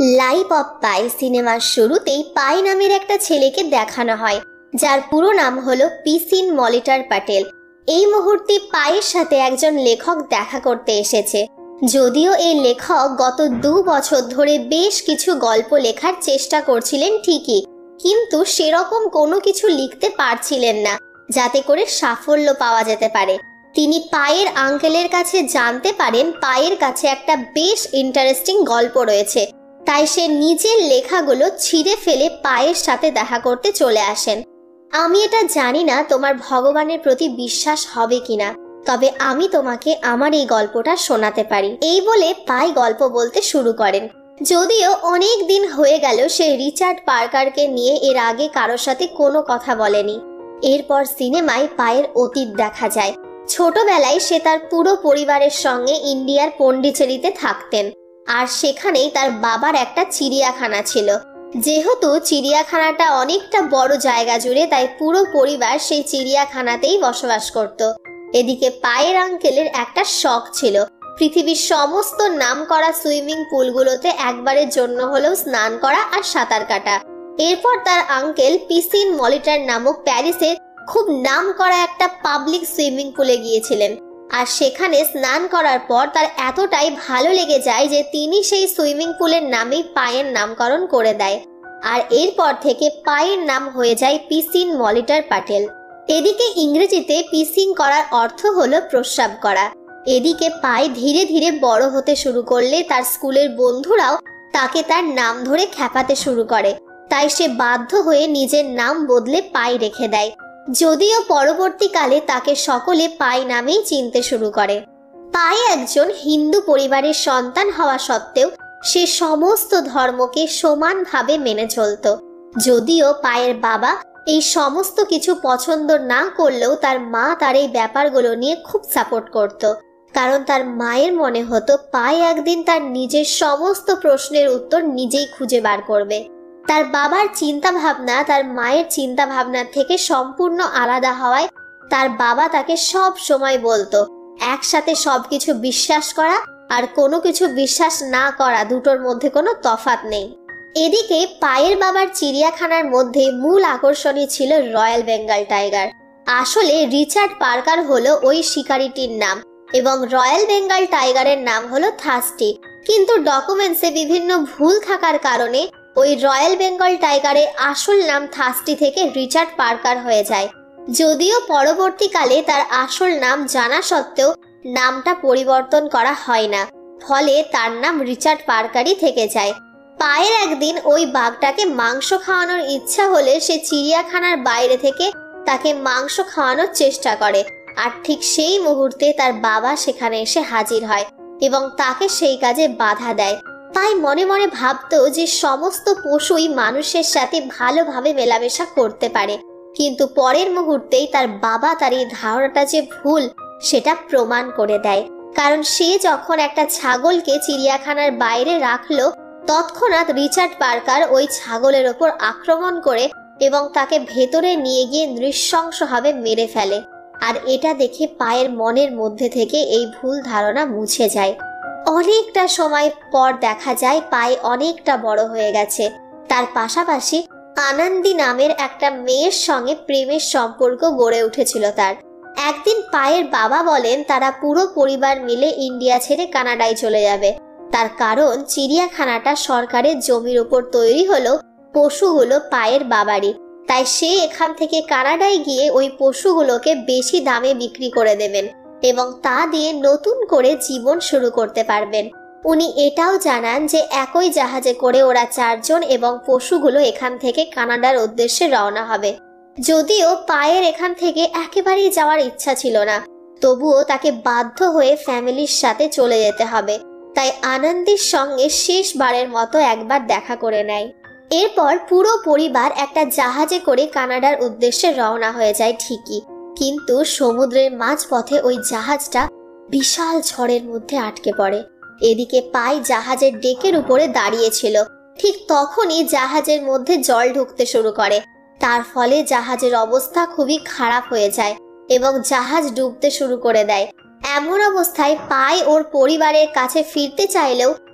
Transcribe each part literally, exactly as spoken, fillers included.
Life of পাই সিনেমার শুরুতেই পাই নামের একটা ছেলেকে দেখানো হয়, যার পুরো নাম হলো পিসিন মলিটার প্যাটেল। এই মুহূর্তে পায়ের সাথে একজন লেখক দেখা করতে এসেছে। যদিও এই লেখক গত দু বছর ধরে বেশ কিছু গল্প লেখার চেষ্টা করছিলেন ঠিকই, কিন্তু সেরকম কোনো কিছু লিখতে পারছিলেন না যাতে করে সাফল্য পাওয়া যেতে পারে। তিনি পায়ের আঙ্কেলের কাছে জানতে পারেন পায়ের কাছে একটা বেশ ইন্টারেস্টিং গল্প রয়েছে, তাই সে নিজের লেখাগুলো ছিঁড়ে ফেলে পায়ের সাথে দেখা করতে চলে আসেন। আমি এটা জানি না তোমার ভগবানের প্রতি বিশ্বাস হবে কিনা, তবে আমি তোমাকে আমার এই গল্পটা শোনাতে পারি। এই বলে পাই গল্প বলতে শুরু করেন। যদিও অনেক দিন হয়ে গেল সে রিচার্ড পার্কারকে নিয়ে এর আগে কারোর সাথে কোনো কথা বলেনি। এরপর সিনেমায় পায়ের অতীত দেখা যায়। ছোটবেলায় সে তার পুরো পরিবারের সঙ্গে ইন্ডিয়ার পন্ডিচেরিতে থাকতেন, আর সেখানেই তার বাবার একটা চিড়িয়াখানা ছিল। যেহেতু চিড়িয়াখানাটা অনেকটা বড় জায়গা জুড়ে, তাই পুরো পরিবার সেই চিড়িয়াখানাতেই বসবাস করত। এদিকে পায়ের আঙ্কেলের একটা শখ ছিল পৃথিবীর সমস্ত নামকরা সুইমিং পুলগুলোতে একবারের জন্য হলেও স্নান করা আর সাঁতার কাটা। এরপর তার আঙ্কেল পিসিন মলিটার নামক প্যারিসের খুব নাম করা একটা পাবলিক সুইমিং পুলে গিয়েছিলেন, আর সেখানে স্নান করার পর তার এতটাই ভালো লেগে যায় যে তিনি সেই সুইমিং পুলের নামেই পায়ের নামকরণ করে দেয়, আর এরপর থেকে পায়ের নাম হয়ে যায় পিসিন মলিটার প্যাটেল। এদিকে ইংরেজিতে পিসিং করার অর্থ হলো প্রস্রাব করা। এদিকে পায়ে ধীরে ধীরে বড় হতে শুরু করলে তার স্কুলের বন্ধুরাও তাকে তার নাম ধরে খ্যাপাতে শুরু করে, তাই সে বাধ্য হয়ে নিজের নাম বদলে পাই রেখে দেয়। যদিও পরবর্তীকালে তাকে সকলে পাই নামেই চিনতে শুরু করে। পাই একজন হিন্দু পরিবারের সন্তান হওয়া সত্ত্বেও সে সমস্ত ধর্মকে সমানভাবে মেনে চলত। যদিও পায়ের বাবা এই সমস্ত কিছু পছন্দ না করলেও তার মা তার এই ব্যাপারগুলো নিয়ে খুব সাপোর্ট করত, কারণ তার মায়ের মনে হতো পাই একদিন তার নিজের সমস্ত প্রশ্নের উত্তর নিজেই খুঁজে বার করবে। তার বাবার চিন্তা ভাবনা তার মায়ের চিন্তা ভাবনার থেকে সম্পূর্ণ আলাদা হওয়ায় তার বাবা তাকে সব সময় বলতো একসাথে সবকিছু বিশ্বাস করা আর কোনো কিছু বিশ্বাস না করা, দুটোর মধ্যে কোনো তফাৎ নেই। এদিকে পায়ের বাবার চিড়িয়াখানার মধ্যে মূল আকর্ষণই ছিল রয়্যাল বেঙ্গল টাইগার। আসলে রিচার্ড পার্কার হলো ওই শিকারিটির নাম এবং রয়্যাল বেঙ্গল টাইগারের নাম হলো থার্স্টি, কিন্তু ডকুমেন্টসে বিভিন্ন ভুল থাকার কারণে ওই রয়্যাল বেঙ্গল টাইগারের আসল নাম থার্স্টি থেকে রিচার্ড পার্কার হয়ে যায়। যদিও পরবর্তীকালে তার আসল নাম জানা সত্ত্বেও নামটা পরিবর্তন করা হয় না, ফলে তার নাম রিচার্ড পার্কারই থেকে যায়। পায়ের একদিন ওই বাঘটাকে মাংস খাওয়ানোর ইচ্ছা হলে সে চিড়িয়াখানার বাইরে থেকে তাকে মাংস খাওয়ানোর চেষ্টা করে, আর ঠিক সেই মুহূর্তে তার বাবা সেখানে এসে হাজির হয় এবং তাকে সেই কাজে বাধা দেয়। পাই মনে মনে ভাবতো যে সমস্ত পশুই মানুষের সাথে ভালোভাবে মেলামেশা করতে পারে, কিন্তু পরের মুহূর্তেই তার বাবা তার এই ধারণাটা যে ভুল সেটা প্রমাণ করে দেয়। কারণ সে যখন একটা ছাগলকে চিড়িয়াখানার বাইরে রাখলো, তৎক্ষণাৎ রিচার্ড পার্কার ওই ছাগলের ওপর আক্রমণ করে এবং তাকে ভেতরে নিয়ে গিয়ে নৃশংসভাবে মেরে ফেলে। আর এটা দেখে পায়ের মনের মধ্যে থেকে এই ভুল ধারণা মুছে যায়। অনেকটা সময় পর দেখা যায় পায়ে অনেকটা বড় হয়ে গেছে। তার পাশাপাশি আনন্দী নামের একটা মেয়ের সঙ্গে প্রেমের সম্পর্ক গড়ে উঠেছিল তার। একদিন পায়ের বাবা বলেন তারা পুরো পরিবার মিলে ইন্ডিয়া ছেড়ে কানাডায় চলে যাবে। তার কারণ চিড়িয়াখানাটা সরকারের জমির উপর তৈরি হলো পশুগুলো পায়ের বাবারই, তাই সে এখান থেকে কানাডায় গিয়ে ওই পশুগুলোকে বেশি দামে বিক্রি করে দেবেন এবং তা দিয়ে নতুন করে জীবন শুরু করতে পারবেন। উনি এটাও জানান যে একই জাহাজে করে ওরা চারজন এবং পশুগুলো এখান থেকে কানাডার উদ্দেশ্যে রওনা হবে। যদিও পায়ের এখান থেকে একেবারেই যাওয়ার ইচ্ছা ছিল না, তবুও তাকে বাধ্য হয়ে ফ্যামিলির সাথে চলে যেতে হবে, তাই আনন্দীর সঙ্গে শেষবারের মতো একবার দেখা করে নেয়। এরপর পুরো পরিবার একটা জাহাজে করে কানাডার উদ্দেশ্যে রওনা হয়ে যায় ঠিকই, কিন্তু সমুদ্রের মাঝপথে ওই জাহাজটা বিশাল ঝড়ের মধ্যে আটকে পড়ে। এদিকে পাই জাহাজের ডেকের উপরে দাঁড়িয়েছিল, ঠিক তখনই জাহাজের মধ্যে জল ঢুকতে শুরু করে। তার ফলে জাহাজের অবস্থা খুবই খারাপ হয়ে যায় এবং জাহাজ ডুবতে শুরু করে দেয়। এমন অবস্থায় পাই ওর পরিবারের কাছে ফিরতে চাইলেও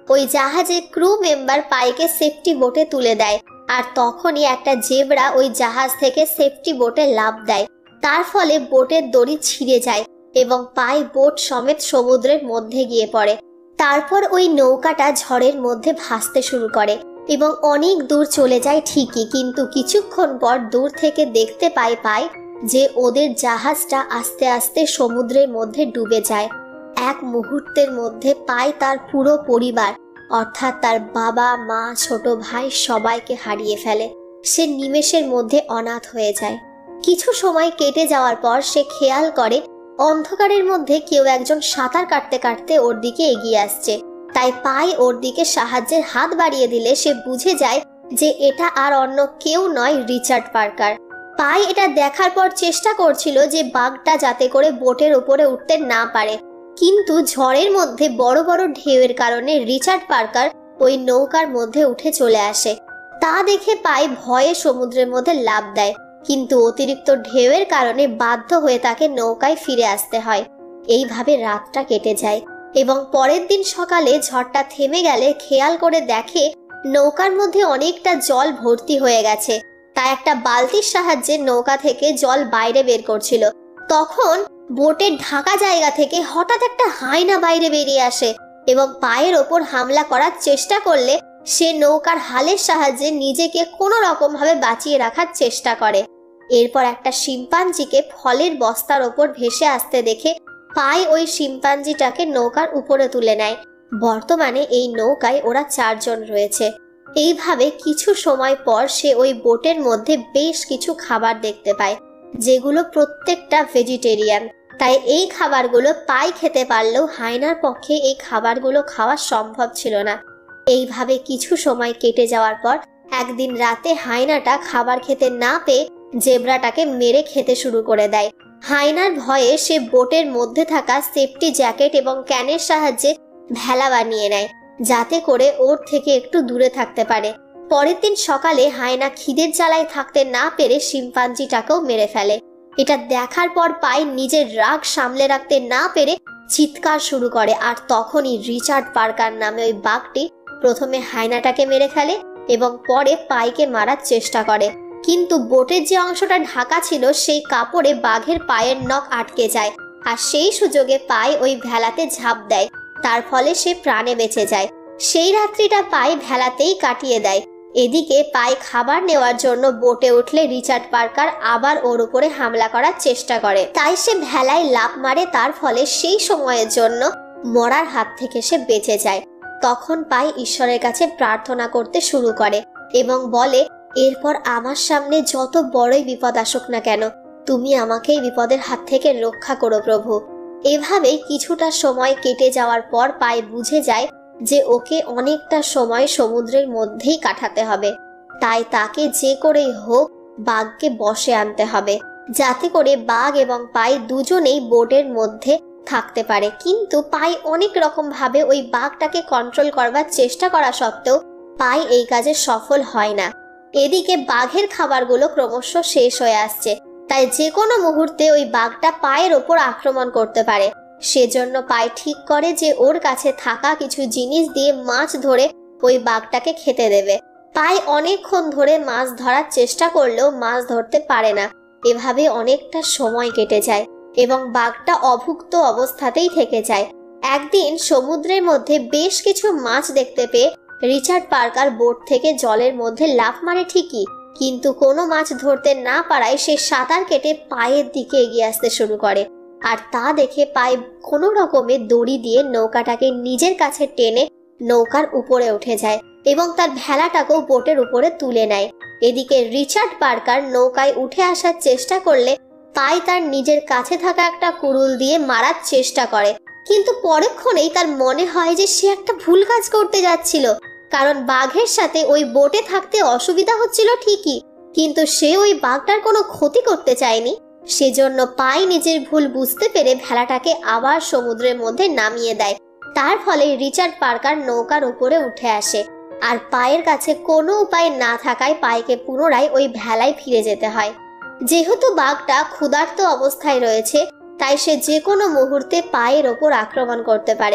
ওই জাহাজের ক্রু মেম্বার পাইকে সেফটি বোটে তুলে দেয়। আর তখনই একটা জেব্রা ওই জাহাজ থেকে সেফটি বোটে লাফ দেয়। তার ফলে বোটের দড়ি ছিঁড়ে যায় এবং পাই বোট সমেত সমুদ্রের মধ্যে গিয়ে পড়ে। তারপর ওই নৌকাটা ঝড়ের মধ্যে ভাসতে শুরু করে এবং অনেক দূর চলে যায় ঠিকই, কিন্তু কিছুক্ষণ পর দূর থেকে দেখতে পায় পাই যে ওদের জাহাজটা আস্তে আস্তে সমুদ্রের মধ্যে ডুবে যায়। এক মুহূর্তের মধ্যে পাই তার পুরো পরিবার অর্থাৎ তার বাবা, মা, ছোট ভাই সবাইকে হারিয়ে ফেলে। সে নিমেষের মধ্যে অনাথ হয়ে যায়। কিছু সময় কেটে যাওয়ার পর সে খেয়াল করে অন্ধকারের মধ্যে কেউ একজন সাঁতার কাটতে কাটতে ওর দিকে এগিয়ে আসছে। তাই পাই ওর দিকে সাহায্যের হাত বাড়িয়ে দিলে সে বুঝে যায় যে এটা আর অন্য কেউ নয়, রিচার্ড পার্কার। পাই এটা দেখার পর চেষ্টা করছিল যে বাঘটা যাতে করে বোটের উপরে উঠতে না পারে, কিন্তু ঝড়ের মধ্যে বড় বড় ঢেউয়ের কারণে রিচার্ড পার্কার ওই নৌকার মধ্যে উঠে চলে আসে। তা দেখে পাই ভয়ে সমুদ্রের মধ্যে লাফ দেয়, কিন্তু অতিরিক্ত ঢেউয়ের কারণে বাধ্য হয়ে তাকে নৌকায় ফিরে আসতে হয়। এইভাবে রাতটা কেটে যায় এবং পরের দিন সকালে ঝড়টা থেমে গেলে খেয়াল করে দেখে নৌকার মধ্যে অনেকটা জল ভর্তি হয়ে গেছে। তাই একটা বালতির সাহায্যে নৌকা থেকে জল বাইরে বের করছিল। তখন বোটের ঢাকা জায়গা থেকে হঠাৎ একটা হায়না বাইরে বেরিয়ে আসে এবং পায়ের ওপর হামলা করার চেষ্টা করলে সে নৌকার হালের সাহায্যে নিজেকে কোনো রকম ভাবে বাঁচিয়ে রাখার চেষ্টা করে। এরপর একটা শিম্পাঞ্জিকে ফলের বস্তার ওপর ভেসে আসতে দেখে পাই ওই শিম্পাঞ্জিটাকে নৌকার উপরে তুলে নেয়। বর্তমানে এই নৌকায় ওরা চারজন রয়েছে। এইভাবে কিছু সময় পর সে ওই বোটের মধ্যে বেশ কিছু খাবার দেখতে পায়, যেগুলো প্রত্যেকটা ভেজিটেরিয়ান। তাই এই খাবারগুলো পাই খেতে পারলেও হায়নার পক্ষে এই খাবারগুলো খাওয়া সম্ভব ছিল না। এইভাবে কিছু সময় কেটে যাওয়ার পর একদিন রাতে হায়নাটা খাবার খেতে না পেয়ে জেব্রাটাকে মেরে খেতে শুরু করে দেয়। হায়নার ভয়ে সে বোটের মধ্যে থাকা সেফটি জ্যাকেট এবং ক্যানের সাহায্যে ভেলা বানিয়ে নেয়, যাতে করে ওর থেকে একটু দূরে থাকতে পারে। পরের দিন সকালে হায়না খিদের জ্বালায় থাকতে না পেরে শিম্পাঞ্জিটাকেও মেরে ফেলে। এটা দেখার পর পাই নিজের রাগ সামলে রাখতে না পেরে চিৎকার শুরু করে। আর তখনই রিচার্ড পার্কার নামে ওই বাঘটি প্রথমে হায়নাটাকে মেরে ফেলে এবং পরে পাইকে মারার চেষ্টা করে, কিন্তু বোটের যে অংশটা ঢাকা ছিল সেই কাপড়ে বাঘের পায়ের নখ আটকে যায়। আর সেই সুযোগে পাই ওই ভেলাতে ঝাঁপ দেয়, তার ফলে সে প্রাণে বেঁচে যায়। সেই রাত্রিটা পাই ভেলাতেই কাটিয়ে দেয়। এদিকে পাই খাবার নেওয়ার জন্য বোটে উঠলে রিচার্ড পার্কার আবার ওর উপরে হামলা করার চেষ্টা করে। তাই সে ভেলায় লাফ মারে, তার ফলে সেই সময়ের জন্য মরার হাত থেকে সে বেঁচে যায়। তখন পাই ঈশ্বরের কাছে প্রার্থনা করতে শুরু করে এবং বলে, এরপর আমার সামনে যত বড়ই বিপদ আসুক না কেন, তুমি আমাকে এই বিপদের হাত থেকে রক্ষা করো প্রভু। এভাবেই কিছুটা সময় কেটে যাওয়ার পর পাই বুঝে যায় যে ওকে অনেকটা সময় সমুদ্রের মধ্যেই কাটাতে হবে। তাই তাকে যে করেই হোক বাঘকে বশে আনতে হবে, যাতে করে বাঘ এবং পাই দুজনেই বোটের মধ্যে থাকতে পারে। কিন্তু পাই অনেক রকম ভাবে ওই বাঘটাকে কন্ট্রোল করবার চেষ্টা করা সত্ত্বেও পাই এই কাজে সফল হয় না। এদিকে বাঘের খাবারগুলো ক্রমশ শেষ হয়ে আসছে, তাই যে কোনো মুহূর্তে ওই বাঘটা পায়ের ওপর আক্রমণ করতে পারে। সেজন্য পাই ঠিক করে যে ওর কাছে থাকা কিছু জিনিস দিয়ে মাছ ধরে ওই বাঘটাকে খেতে দেবে। পাই অনেকক্ষণ ধরে মাছ ধরার চেষ্টা করলেও মাছ ধরতে পারে না। এভাবে অনেকটা সময় কেটে যায় এবং বাঘটা অভুক্ত অবস্থাতেই থেকে যায়। একদিন সমুদ্রের মধ্যে বেশ কিছু মাছ দেখতে পেয়ে রিচার্ড পার্কার বোট থেকে জলের মধ্যে লাফ মারে ঠিকই, কিন্তু কোনো মাছ ধরতে না পারায় সে সাঁতার কেটে পায়ের দিকে এগিয়ে আসতে শুরু করে। আর তা দেখে পাই কোনো রকমে দড়ি দিয়ে নৌকাটাকে নিজের কাছে টেনে নৌকার উপরে উঠে যায় এবং তার ভেলাটাকেও বোটের উপরে তুলে নেয়। এদিকে রিচার্ড পার্কার নৌকায় উঠে আসার চেষ্টা করলে পাই তার নিজের কাছে থাকা একটা কুড়ুল দিয়ে মারার চেষ্টা করে, কিন্তু পরক্ষণেই তার মনে হয় যে সে একটা ভুল কাজ করতে যাচ্ছিল। কারণ বাঘের সাথে ওই বোটে থাকতে অসুবিধা হচ্ছিল ঠিকই, কিন্তু সে ওই বাঘটার কোনো ক্ষতি করতে চায়নি। সেজন্য পাই নিজের ভুল বুঝতে পেরে ভেলাটাকে আবার সমুদ্রের মধ্যে নামিয়ে দেয়। তার ফলে রিচার্ড পার্কার নৌকার উপরে উঠে আসে। আর পায়ের কাছে কোনো উপায় না থাকায় পাইকে পুনরায় ওই ভেলায় ফিরে যেতে হয়। যেহেতু বাঘটা ক্ষুধার্ত অবস্থায় রয়েছে, তাই সে যে কোনো মুহূর্তে পায়ের ওপর আক্রমণ করতে পারে।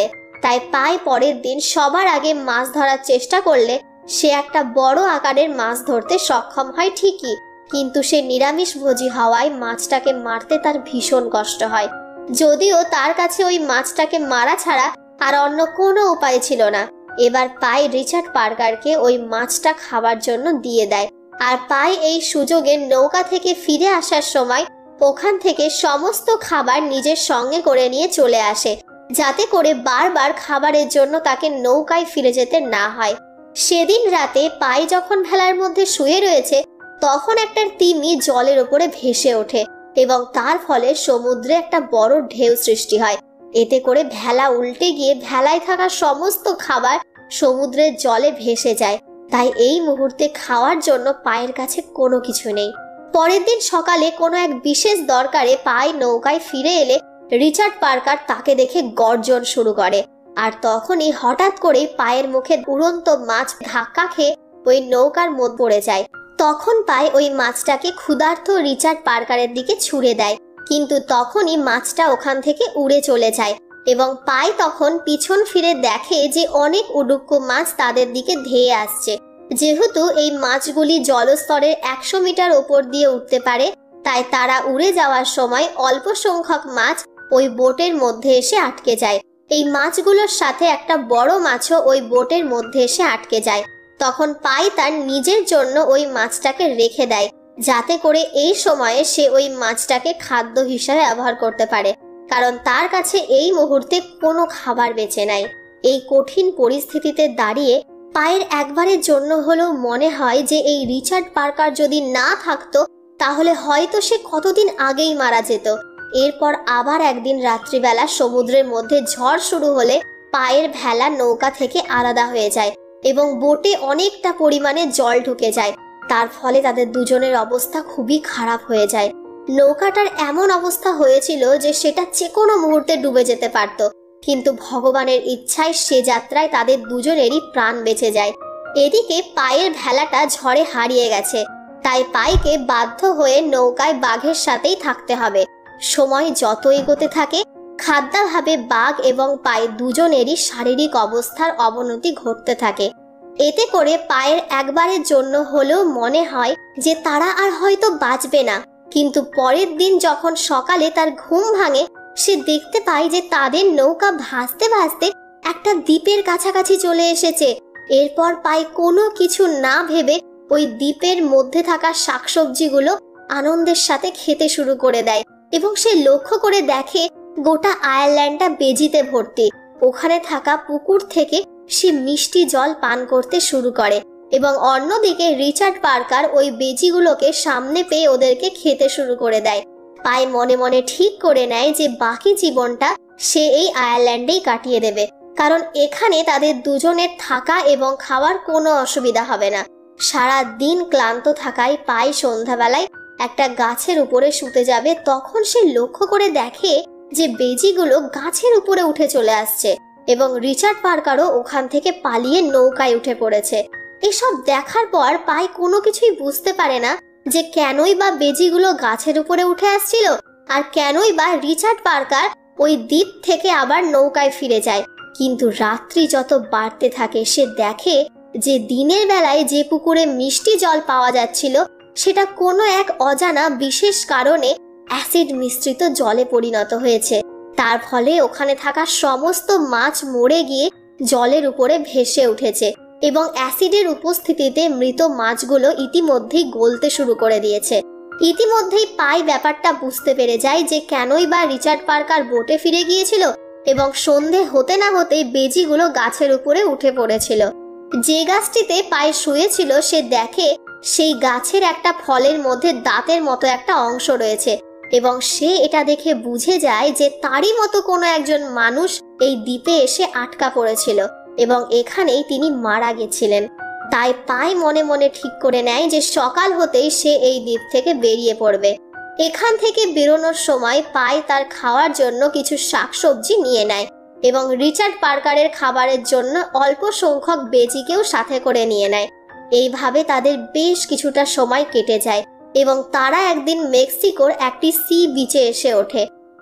তাই পাই পরের দিন সবার আগে মাছ ধরার চেষ্টা করলে সে একটা বড় আকারের মাছ ধরতে সক্ষম হয় ঠিকই, কিন্তু সে নিরামিষভোজী হওয়ায় মাছটাকে মারতে তার ভীষণ কষ্ট হয়। যদিও তার কাছে ওই মাছটাকে মারা ছাড়া আর অন্য কোনো উপায় ছিল না। এবার পাই রিচার্ড পার্কারকে ওই মাছটা খাবার জন্য দিয়ে দেয়, আর পাই এই সুযোগে নৌকা থেকে ফিরে আসার সময় ওখান থেকে সমস্ত খাবার নিজের সঙ্গে করে নিয়ে চলে আসে, যাতে করে বারবার খাবারের জন্য তাকে নৌকায় ফিরে যেতে না হয়। সেদিন রাতে পাই যখন ভেলার মধ্যে শুয়ে রয়েছে, তখন একটা তিমি জলের উপরে ভেসে ওঠে এবং তার ফলে সমুদ্রে একটা বড় ঢেউ সৃষ্টি হয়। এতে করে ভেলা উল্টে গিয়ে ভেলায় থাকা সমস্ত খাবার সমুদ্রের জলে ভেসে যায়। তাই এই মুহূর্তে খাওয়ার জন্য পায়ের কাছে কোনো কিছু নেই। পরের দিন সকালে কোনো এক বিশেষ দরকারে পাই নৌকায় ফিরে এলে রিচার্ড পার্কার তাকে দেখে গর্জন শুরু করে, আর তখনই হঠাৎ করেই পায়ের মুখে উড়ন্ত মাছ ধাক্কা খেয়ে ওই নৌকার মধ্যে পড়ে যায়। তখন পাই ওই মাছটাকে ক্ষুধার্ত রিচার্ড পার্কারের দিকে ছুঁড়ে দেয়, কিন্তু তখনই মাছটা ওখান থেকে উড়ে চলে যায় এবং পাই তখন পিছন ফিরে দেখে যে অনেক উডুক্কু মাছ তাদের দিকে ধেয়ে আসছে। যেহেতু এই মাছগুলি জলস্তরের একশো মিটার ওপর দিয়ে উঠতে পারে, তাই তারা উড়ে যাওয়ার সময় অল্প সংখ্যক মাছ ওই বোটের মধ্যে এসে আটকে যায়। এই মাছগুলোর সাথে একটা বড় মাছও ওই বোটের মধ্যে এসে আটকে যায়। তখন পাই তার নিজের জন্য ওই মাছটাকে রেখে দেয়, যাতে করে এই সময়ে সে ওই মাছটাকে খাদ্য হিসাবে ব্যবহার করতে পারে, কারণ তার কাছে এই মুহূর্তে কোনো খাবার বেঁচে নাই। এই কঠিন পরিস্থিতিতে দাঁড়িয়ে পায়ের একবারের জন্য হলেও মনে হয় যে এই রিচার্ড পার্কার যদি না থাকতো তাহলে হয়তো সে কতদিন আগেই মারা যেত। এরপর আবার একদিন রাত্রিবেলা সমুদ্রের মধ্যে ঝড় শুরু হলে পায়ের ভেলা নৌকা থেকে আলাদা হয়ে যায় এবং বোটে অনেকটা পরিমাণে জল ঢুকে যায়। তার ফলে তাদের দুজনের অবস্থা খুবই খারাপ হয়ে যায়। নৌকাটার এমন অবস্থা হয়েছিল যে সেটা যে কোনো মুহূর্তে ডুবে যেতে পারত, কিন্তু ভগবানের ইচ্ছায় সে যাত্রায় তাদের দুজনেরই প্রাণ বেঁচে যায়। এদিকে পায়ের ভেলাটা ঝড়ে হারিয়ে গেছে, তাই পাইকে বাধ্য হয়ে নৌকায় বাঘের সাথেই থাকতে হবে। সময় যত এগোতে থাকে খাদ্যাভাবে বাঘ এবং পাই দুজনেরই শারীরিক অবস্থার অবনতি ঘটতে থাকে। এতে করে পায়ের একবারের জন্য হলেও মনে হয় যে তারা আর হয়তো বাঁচবে না, কিন্তু পরের দিন যখন সকালে তার ঘুম ভাঙে সে দেখতে পায় যে তাদের নৌকা ভাসতে ভাসতে একটা দ্বীপের কাছাকাছি চলে এসেছে। এরপর পাই কোনো কিছু না ভেবে ওই দ্বীপের মধ্যে থাকা শাকসবজিগুলো আনন্দের সাথে খেতে শুরু করে দেয় এবং সে লক্ষ্য করে দেখে গোটা আয়ারল্যান্ডটা বেজিতে ভর্তি। ওখানে থাকা পুকুর থেকে সে মিষ্টি জল পান করতে শুরু করে এবং অন্যদিকে রিচার্ড পার্কার ওই বেজিগুলোকে সামনে পেয়ে ওদেরকে খেতে শুরু করে দেয়। পাই মনে মনে ঠিক করে নেয় যে বাকি জীবনটা সে এই আয়ারল্যান্ডেই কাটিয়ে দেবে, কারণ এখানে তাদের দুজনের থাকা এবং খাওয়ার কোনো অসুবিধা হবে না। সারা দিন ক্লান্ত থাকায় পাই সন্ধ্যাবেলায় একটা গাছের উপরে শুতে যাবে, তখন সে লক্ষ্য করে দেখে যে বেজিগুলো গাছের উপরে উঠে চলে আসছে এবং রিচার্ড পার্কারও ওখান থেকে পালিয়ে নৌকায় উঠে পড়েছে। এসব দেখার পর পাই কোনো কিছুই বুঝতে পারে না যে কেনই বা বেজিগুলো গাছের উপরে উঠে আসছিল আর কেনই বা রিচার্ড পার্কার ওই দ্বীপ থেকে আবার নৌকায় ফিরে যায়। কিন্তু রাত্রি যত বাড়তে থাকে সে দেখে যে দিনের বেলায় যে পুকুরে মিষ্টি জল পাওয়া যাচ্ছিল সেটা কোনো এক অজানা বিশেষ কারণে অ্যাসিড মিশ্রিত জলে পরিণত হয়েছে। তার ফলে ওখানে থাকা সমস্ত মাছ মরে গিয়ে জলের উপরে ভেসে উঠেছে এবং অ্যাসিডের উপস্থিতিতে মৃত মাছগুলো ইতিমধ্যেই গলতে শুরু করে দিয়েছে। ইতিমধ্যেই পাই ব্যাপারটা বুঝতে পেরে যায় যে কেনই বা রিচার্ড পার্কার বোটে ফিরে গিয়েছিল এবং সন্ধে হতে না হতেই বেজিগুলো গাছের উপরে উঠে পড়েছিল। যে গাছটিতে পাই শুয়েছিল সে দেখে সেই গাছের একটা ফলের মধ্যে দাঁতের মতো একটা অংশ রয়েছে এবং সে এটা দেখে বুঝে যায় যে তারই মতো কোনো একজন মানুষ এই দ্বীপে এসে আটকা পড়েছিল এবং এখানেই তিনি মারা গেছিলেন। তাই পাই মনে মনে ঠিক করে নেয় যে সকাল হতেই সে এই দ্বীপ থেকে বেরিয়ে পড়বে। এখান থেকে বেরোনোর সময় পাই তার খাওয়ার জন্য কিছু শাকসবজি নিয়ে নেয় এবং রিচার্ড পার্কারের খাবারের জন্য অল্প সংখ্যক বেজিকেও সাথে করে নিয়ে নেয়। এইভাবে তাদের বেশ কিছুটা সময় কেটে যায় এবং তারা একদিন মেক্সিকোর একটি সি বিচে এসে ওঠে।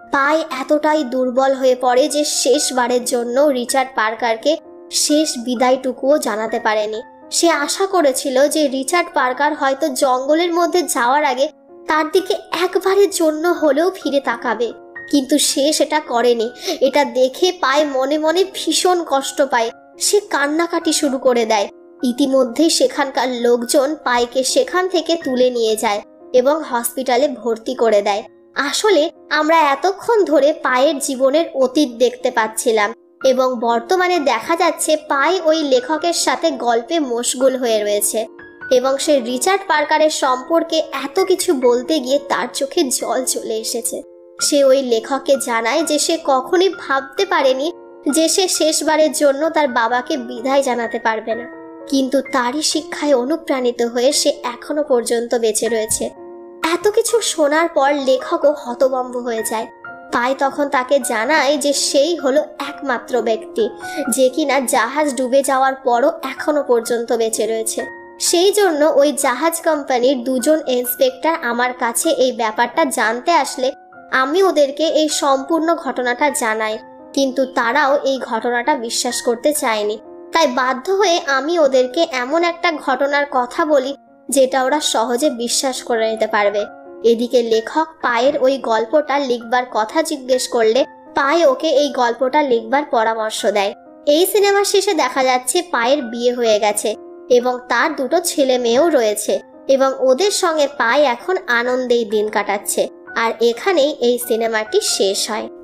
পাই এতটাই দুর্বল হয়ে পড়ে যে শেষবারের জন্য রিচার্ড পার্কারকে শেষ বিদায়টুকুও জানাতে পারেনি। সে আশা করেছিল যে রিচার্ড পার্কার হয়তো জঙ্গলের মধ্যে যাওয়ার আগে তার দিকে একবারের জন্য হলেও ফিরে তাকাবে, কিন্তু সে সেটা করেনি। এটা দেখে পায় মনে মনে ভীষণ কষ্ট পায়। সে কান্নাকাটি শুরু করে দেয়। ইতিমধ্যেই সেখানকার লোকজন পাইকে সেখান থেকে তুলে নিয়ে যায় এবং হসপিটালে ভর্তি করে দেয়। আসলে আমরা এতক্ষণ ধরে পায়ের জীবনের অতীত দেখতে পাচ্ছিলাম এবং বর্তমানে দেখা যাচ্ছে পাই ওই লেখকের সাথে গল্পে মশগুল হয়ে রয়েছে এবং সে রিচার্ড পার্কারের সম্পর্কে এত কিছু বলতে গিয়ে তার চোখে জল চলে এসেছে। সে ওই লেখককে জানায় যে সে কখনোই ভাবতে পারেনি যে সে শেষবারের জন্য তার বাবাকে বিদায় জানাতে পারবে না, কিন্তু তারই শিক্ষায় অনুপ্রাণিত হয়ে সে এখনো পর্যন্ত বেঁচে রয়েছে। এত কিছু শোনার পর লেখকও হতভম্ব হয়ে যায়। পাই তখন তাকে জানায় যে সেই হলো একমাত্র ব্যক্তি যে কিনা জাহাজ ডুবে যাওয়ার পরও এখনো পর্যন্ত বেঁচে রয়েছে। সেই জন্য ওই জাহাজ কোম্পানির দুজন ইন্সপেক্টর আমার কাছে এই ব্যাপারটা জানতে আসলে আমি ওদেরকে এই সম্পূর্ণ ঘটনাটা জানাই, কিন্তু তারাও এই ঘটনাটা বিশ্বাস করতে চায়নি। তাই বাধ্য হয়ে আমি ওদেরকে এমন একটা ঘটনার কথা বলি যেটা ওরা সহজে বিশ্বাস করে নিতে পারবে। এদিকে লেখক পায়ের ওই গল্পটা লিখবার কথা জিজ্ঞেস করলে পায় ওকে এই গল্পটা লিখবার পরামর্শ দেয়। এই সিনেমার শেষে দেখা যাচ্ছে পায়ের বিয়ে হয়ে গেছে এবং তার দুটো ছেলে মেয়েও রয়েছে এবং ওদের সঙ্গে পায় এখন আনন্দেই দিন কাটাচ্ছে। আর এখানেই এই সিনেমাটি শেষ হয়।